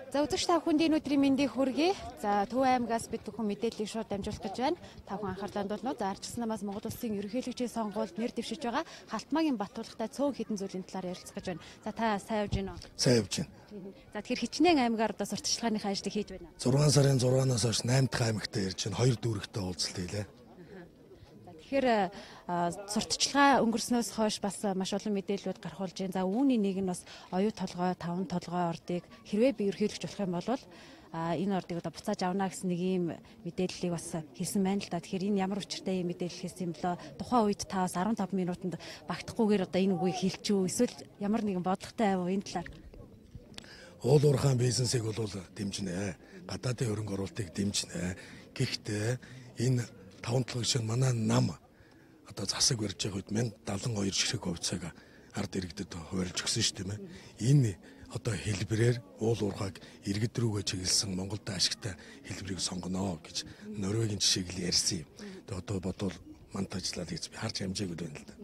За үзэгч та бүхэнд энэ өдрийн мэндийг хүргэе. За Төв аймгаас бид бүхэн мэдээллийг шууд дамжуулах гэж байна. Та бүхэн анхаарлаа хандуулна. За ардчилсан намаас Монгол улсын ерөнхийлөгчийн сонгуульд нэр дэвшиж байгаа Халтмаагийн Баттуулгатай цөөн хэдэн зүйлийн талаар ярилцах гэж байна. За та сайн явж байна уу? Сайн явж байна. За тэгэхээр хичнээн аймгаар одоо сурталчилгааныхаа ажлыг хийж байна. 6 сарын 6-наас хойш 8 дахь аймагтаа ирж байна. 2 дүүрэгтэй уулзалт хийлээ. Тэгэхээр сурталчилгаа өнгөрснөөс хойш бас маш олон мэдээллүүд гарах болж байна. За үүний нэг нь бас оюу толгой, 5 толгой ордыг хэрвээ би ерхийлэгч болох юм бол энэ ордыг одоо буцааж авна гэсэн нэг ийм мэдээллийг бас хэлсэн байна л да. Тэгэхээр энэ ямар учиртай ийм мэдээлэл хэлсэн юм бэлээ? Тухайн үед та бас 15 минутанд багтахгүйгээр одоо энэ үгийг хэлчихв. Эсвэл ямар нэгэн бодлоготой байв энэ талаар? Уул уурхайн бизнесийг бол дэмжинэ. Гадаадын хөрөнгө оруулалтыг дэмжинэ. Гэхдээ энэ 5 толгой шиг манай нам одоо засаг барьж байгаа үед 1072 ширхэг хувьцааг ард иргэдэд хуваарлж өгсөн шүү дээ. Энэ одоо хэлбэрээр уул уурхайг иргэд рүүгээ чиглэсэн Монголд ашигтай хэлбэрийг сонгоно гэж Норвегийн жишээг л ярьсан юм. Тэгээ одоо бодвол мант ажиллаад хийж би харж амжаагүй байна л да.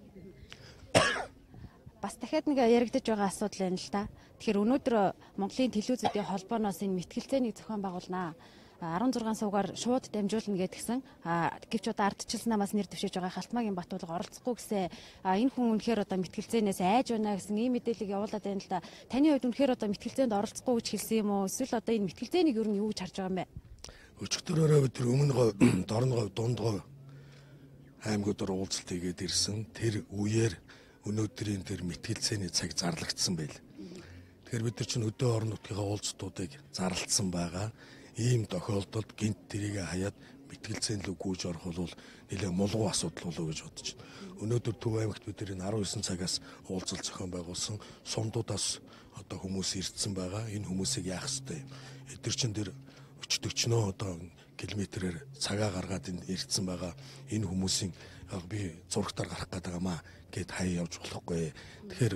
Бас дахиад нэг яригдж байгаа асуудал байна л да. Тэгэхээр өнөөдөр Монголын телевизүүдийн холбооноос энэ мэтгэлцээний зохион байгуулнаа. 16 суугаар шууд дамжуулна гэдгсэн. Гэвч одоо ардчилсан намаас нэр дэвшиж байгаа Халтмаагийн Баттуулга оролцохгүй гэсэн энэ хүн үнэхээр одоо мэтгэлцээнээс айж байна гэсэн ийм мэдээллийг явуулаад байна л да. Таны хувьд үнэхээр одоо мэтгэлцээнд оролцохгүй гэж хэлсэн юм уу? Эсвэл одоо энэ мэтгэлцээнийг юу гэж харж байгаа юм бэ? Өчигдөрөөрөө бид өмнө говь, дорн говь, дунд говь аймагуудаар уулзалт хийгээд ирсэн. Тэр үеэр өнөөдрийн тэр мэтгэлцээний цаг зарлагдсан байл. Тэгэхээр бид нар чинь өдөө орон нутгийн уулзалтуудыг зарлалцсан байгаа. Ийм тохиолдолд гинт тэрийг хаяад мэтгэлцээн лөө гүйж орох бол нэлээд мулгуу асуудал болов гэж бодож байна. Өнөөдөр Төв аймагт бид энэ 19 цагаас уулзалт зохион байгуулсан. Сумдуудаас одоо хүмүүс ирдсэн байгаа. Энэ хүмүүсийг яах ёстой юм? Эдгээр чинь тэр өчтөгчнөө одоо километрээр цагаа гаргаад ирдсэн байгаа. Энэ хүмүүсийн би зурагтаар гарах гэдэг юм аа гэд хаяа явж болохгүй. Тэгэхээр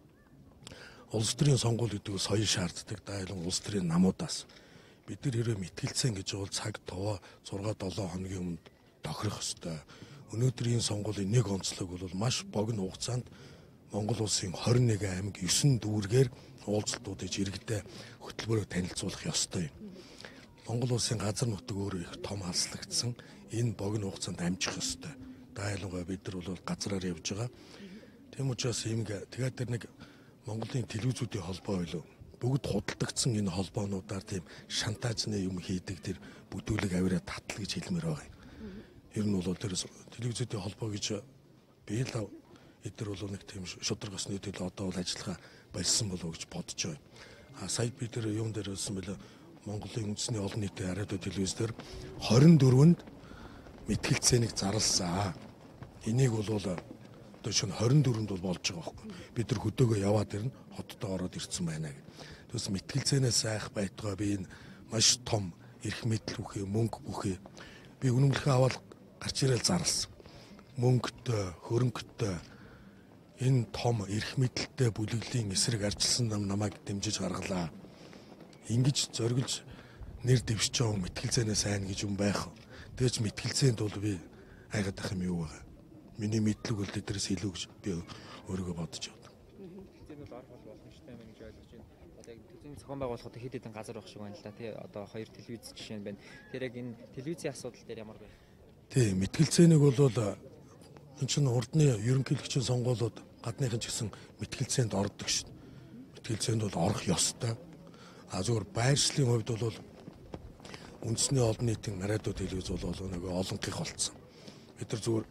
улс төрийн сонгуул гэдэг нь соёл шаарддаг. Дайлан улс төрийн намуудаас бид нар хэрэг мэтгэлцэн гэж бол цаг товоо 6-7 хоногийн өмнө тохирох ёстой. Өнөөдрийн сонгуулийн нэг онцлог бол маш богино хугацаанд Монгол улсын 21 аймаг 9 дүүргээр уулзалтуудыг иргэдэд хөтөлбөрөөр танилцуулах ёстой юм. Монгол улсын газар нутаг өөрөө их том алслагдсан. Энэ богино хугацаанд амжих ёстой. Дайлангуй бид нар бол газраар явж байгаа. Тийм учраас тэгээд тэр нэг Монголын телевизүүдийн холбоо байлуу бүгд худалдагдсан энэ холбоонуудаар тийм шантажны юм хийдэг тэр бүтүүлэг авираа татал гэж хэлмээр байгаа юм. Ер нь бол тэр телевизүүдийн холбоо гэж би л эдгээр бол нэг тийм шудраг осны төлөө одоо бол ажиллагаа болсон болов гэж бодож байгаа. Сая би тэр юм дээр хэлсэн байлаа Монголын үндэсний олон нийтийн радио телевиз дээр 24-нд мэтгэлцээнийг зарласан. Энийг бол одоо шинэ 24-нд бол болж байгаа байхгүй. Бид нар хөдөөгөө яваад ирнэ хоттой ороод ирсэн байна гэх. Тэс мэтгэлцээнээс айх байтугай би энэ маш том эрх мэдэл бүхий мөнгө бүхий би үнэмлэхээ аваад гарч ирээл зарласан. Мөнгөтэй, хөрөнгөтэй энэ том эрх мэдэлтэй бүлэглэлийн эсрэг арчилсан намайг дэмжиж гаргалаа. Ингиж зориглож нэр дэвшиж байгаа мэтгэлцээнээс айна гэж юм байх. Тэгэж мэтгэлцээнд бол би айгаад ах юм юу вэ? Миний мэдлэг бол тэднээс илүү гэж би өөрийгөө бодож байна. Мэтгэлцээнд бол орох боломжтой юм гэж ойлгож байна. Одоо яг төсвийн зохион байгуулахад хэд хэдэн газар байх шиг байна л да. Тий одоо 2 телевиз жишээ нь байна. Тэр яг энэ телевизийн асуудал дээр ямар байх? Тий мэтгэлцээнийг бол энэ чинь урдны ерөнхийлөгчийн сонгуулиуд гадныхан ч гэсэн мэтгэлцээнд ордог шүү. Мэтгэлцээнд бол орох ёстой. Зүгээр байршлын хувьд бол үндэсний олон нийтийн радио телевиз бол нэг олонхих болцсон. Бид нар зүгээр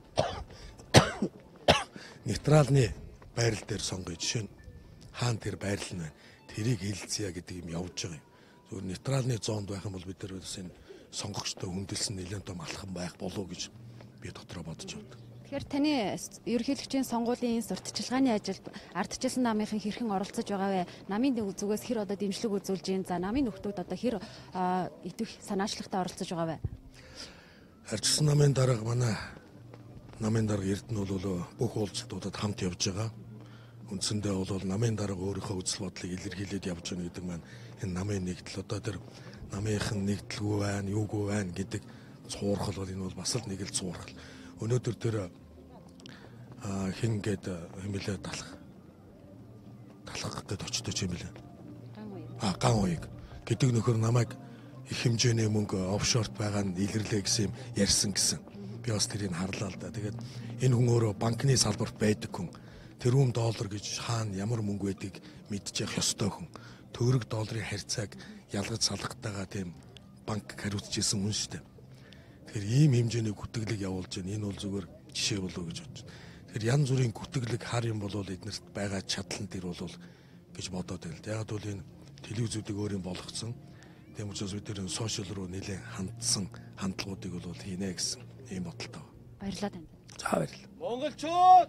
нейтралны байрал дээр сонгоё. Жишээ нь хаана тэр байрал нь байна. Тэрийг хэлэлцъя гэдэг юм явж байгаа юм. Зүгээр нейтралны зоонд байх юм бол бид нар энэ сонгогчтой хүндэлсэн нэлээд том алхам байх болов гэж би дотроо бодож байна. Тэгэхээр таны ерөнхийлөгчийн сонгуулийн сурталчилгааны ажилд ардчилсан намынхан хэрхэн оролцож байгаа вэ? Намын зүгээс хэр одоо дэмжлэг үзүүлж байна? За намын нөхдүүд одоо хэр идэвх санаачлагтай оролцож байгаа вэ? Ардчилсан намын дарга манай намын дарга Эрдэнэ бол бүх уулзалтуудад хамт явж байгаа. Үндсэндээ бол намын дарга өөрийнхөө үзэл бодлыг илэрхийлээд явж байгаа гэдэг маань энэ намын нэгдэл одоо тэр намынхан нэгдэлгүй байна, юугүй байна гэдэг цуурхал бол энэ бол бас л нэг л цуурхал. Өнөөдөр тэр хин гээд хэмэлээ талах гээд очтой ч юм билээ. Ган уяг. гэдэг нөхөр намайг их хэмжээний мөнгө офшорт байгаа нь илэрлээ гэсэн юм ярьсан гэсэн. Би бас тэрийг харлаа л да. Тэгээд энэ хүн өөрөө банкны салбарт байдаг хүн. Тэрүүн доллар гэж хаана ямар мөнгө байдгийг мэдчих ёстой хүн. Төгрөг долларын харьцааг ялгаж салгахтайгаа тийм банк хариуцж исэн хүн шүү дээ. Тэгэхээр ийм хэмжээний гүтгэлэг явуулж байна. Энэ бол зүгээр жишээ болов гэж бодож байна. Тэгэхээр янз бүрийн гүтгэлэг хар юм болвол эднэрт байгаа чадлан тэр бол гэж бодоод байна л да. Яг бол энэ телевизүүдийг өөрийн болгоцсон. Тийм учраас бид нэр сошиал руу нэлээд хандсан хандлагуудыг бол хийнэ гэсэн ийм бодолтой байна. Баярлалаа танд. За баярлалаа. Монголчууд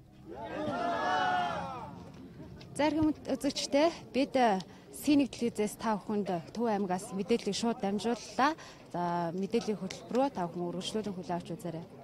Зарим үзэгчтэй бид Синик телевизээс та бүхэнд Төв аймгаас мэдээллийг шууд дамжууллаа. За мэдээллийн хөтөлбөрөөр та бүхэн үргэлжлүүлэн хүлээн авч үзээрэй.